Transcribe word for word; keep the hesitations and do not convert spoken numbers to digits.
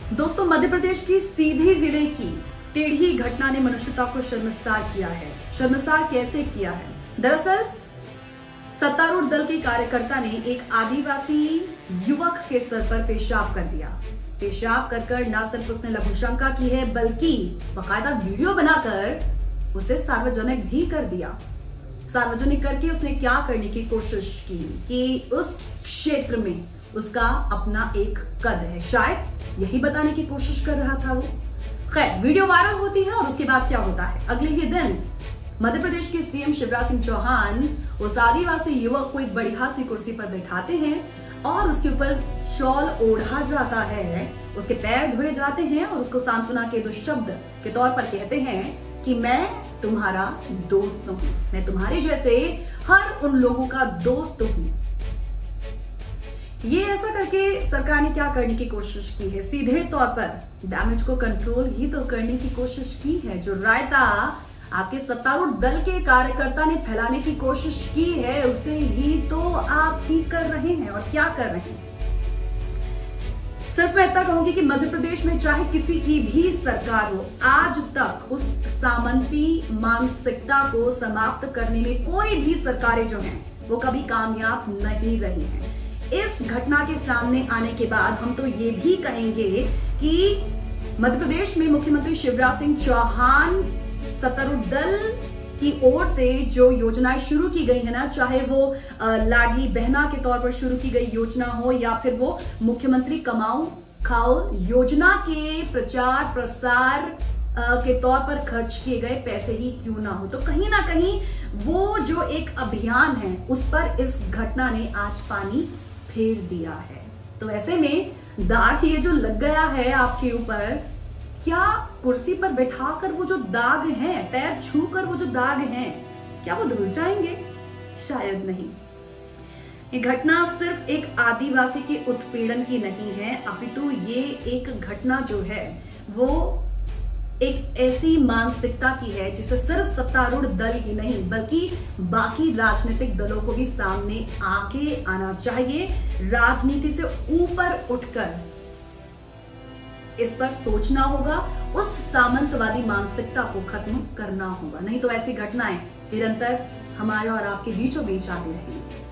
दोस्तों, मध्य प्रदेश की सीधी जिले की टेढ़ी घटना ने मनुष्यता को शर्मसार किया है। शर्मसार कैसे किया है? दरअसल सत्तारूढ़ दल के कार्यकर्ता ने एक आदिवासी युवक के सर पर पेशाब कर दिया। पेशाब कर कर न सिर्फ उसने लघुशंका की है, बल्कि बाकायदा वीडियो बनाकर उसे सार्वजनिक भी कर दिया। सार्वजनिक करके उसने क्या करने की कोशिश की कि उस क्षेत्र में उसका अपना एक कद है, शायद यही बताने की कोशिश कर रहा था वो। खैर, वीडियो वायरल होती है और उसके बाद क्या होता है? अगले ही दिन मध्य प्रदेश के सीएम शिवराज सिंह चौहान उस आदिवासी युवक को एक बढ़िया सी कुर्सी पर बैठाते हैं और उसके ऊपर शॉल ओढ़ा जाता है, उसके पैर धोए जाते हैं और उसको सांत्वना के दो शब्द के तौर पर कहते हैं कि मैं तुम्हारा दोस्त हूं, मैं तुम्हारे जैसे हर उन लोगों का दोस्त हूं। ये ऐसा करके सरकार ने क्या करने की कोशिश की है? सीधे तौर पर डैमेज को कंट्रोल ही तो करने की कोशिश की है। जो रायता आपके सत्तारूढ़ दल के कार्यकर्ता ने फैलाने की कोशिश की है, उसे ही तो आप ही कर रहे हैं। और क्या कर रहे हैं? सिर्फ मैं इतना कहूंगी कि मध्य प्रदेश में चाहे किसी की भी सरकार हो, आज तक उस सामंती मानसिकता को समाप्त करने में कोई भी सरकारें जो हैं वो कभी कामयाब नहीं रही हैं। इस घटना के सामने आने के बाद हम तो ये भी कहेंगे कि मध्य प्रदेश में मुख्यमंत्री शिवराज सिंह चौहान सत्तारूढ़ दल की ओर से जो योजनाएं शुरू की गई है ना, चाहे वो लाडली बहना के तौर पर शुरू की गई योजना हो या फिर वो मुख्यमंत्री कमाओ खाओ योजना के प्रचार प्रसार के तौर पर खर्च किए गए पैसे ही क्यों ना हो, तो कहीं ना कहीं वो जो एक अभियान है उस पर इस घटना ने आज पानी फेर दिया है। तो ऐसे में दाग ये जो लग गया है आपके ऊपर, क्या कुर्सी पर बैठाकर वो जो दाग हैं, पैर छूकर वो जो दाग हैं, क्या वो धुल जाएंगे? शायद नहीं। ये घटना सिर्फ एक आदिवासी के उत्पीड़न की नहीं है, अपितु ये एक घटना जो है वो एक ऐसी मानसिकता की है जिसे सिर्फ सत्तारूढ़ दल ही नहीं बल्कि बाकी राजनीतिक दलों को भी सामने आके आना चाहिए। राजनीति से ऊपर उठकर इस पर सोचना होगा, उस सामंतवादी मानसिकता को खत्म करना होगा, नहीं तो ऐसी घटनाएं निरंतर हमारे और आपके बीचों बीच आती रहेंगी।